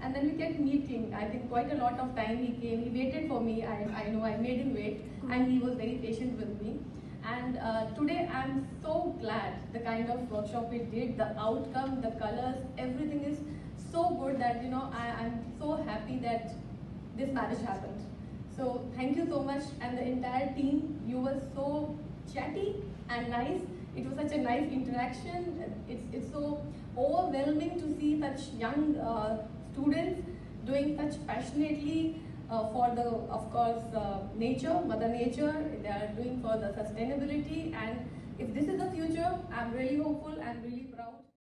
And then we kept meeting. I think quite a lot of time he came. He waited for me. I know I made him wait, and he was very patient with me. And today I'm so glad the kind of workshop we did, the outcome, the colors, everything is so good that I'm so happy that this marriage happened. So thank you so much, and the entire team. You were so chatty and nice. It was such a nice interaction. It's so overwhelming to see such young students doing such passionately for the, of course, nature, Mother Nature. They are doing for the sustainability, and if this is the future, I'm really hopeful and really proud.